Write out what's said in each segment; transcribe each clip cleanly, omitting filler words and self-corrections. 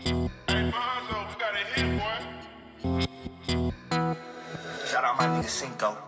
Shout out my nigga Cinco.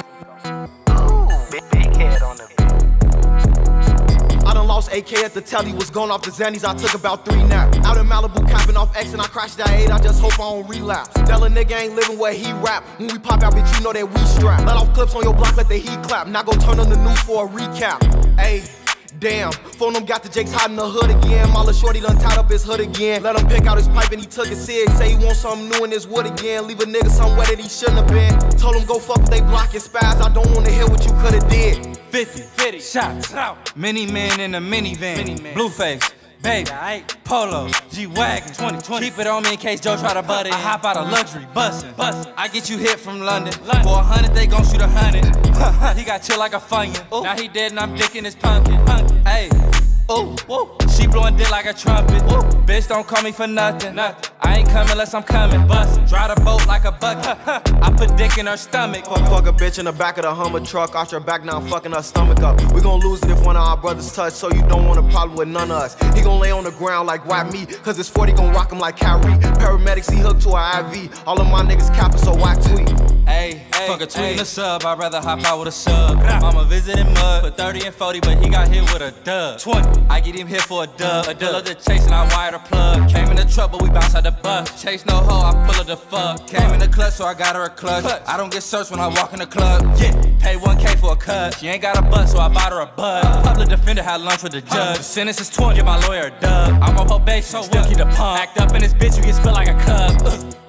Big head on the beat. I done lost AK at the telly, was gone off the Xannies, I took about 3 naps. Out in Malibu, copping off X and I crashed that 8, I just hope I don't relapse. Tell a nigga ain't living where he rap. When we pop out, bitch, you know that we strap. Let off clips on your block, let the heat clap. Now go turn on the news for a recap. Ayy. Damn, phone them got the Jakes hot in the hood again. My little shorty done tied up his hood again. Let him pick out his pipe and he took his cig. Say he want something new in his wood again. Leave a nigga somewhere that he shouldn't have been. Told him go fuck with they block and spaz. I don't wanna hear what you coulda did. 50 shots, mini man in a minivan, Blueface, baby, Polo, G-Wagon, 2020. Keep it on me in case Joe try to butt it. I hop out of luxury, bustin'. I get you hit from London. For 100, they gon' shoot 100. He got chill like a funyun. Now he dead and I'm dicking his pumpkin. Hey, ooh, woo. She blowing dick like a trumpet. Woo. Bitch, don't call me for nothing. I ain't coming unless I'm coming. Bustin'. Drive the boat like a bucket. I put dick in her stomach. Fuck a bitch in the back of the Hummer truck. Arch her back now, fucking her stomach up. We gon' lose it if one of our brothers touch, so you don't want a problem with none of us. He gon' lay on the ground like why me? Cause his 40 gon' rock him like Kyrie. Paramedics, he hooked to a IV. All of my niggas capping, so why tweet? Hey, fuck a tweet and a sub, I'd rather hop out with a sub. Mama visiting mud, put 30 and 40, but he got hit with a dub. 20, I get him hit for a dub. A dealer that chasing, I wired a plug. Came in the trouble, we bounce out the bus. Chase no hoe, I pull her the fuck. Came in the clutch, so I got her a clutch. I don't get searched when I walk in the club. Yeah, pay 1K for a cut. She ain't got a butt, so I bought her a bud. Public defender had lunch with the judge. The sentence is 20, give my lawyer a dub. I'm on probation, still keep the pump. Act up in this bitch, you get spit like a cup.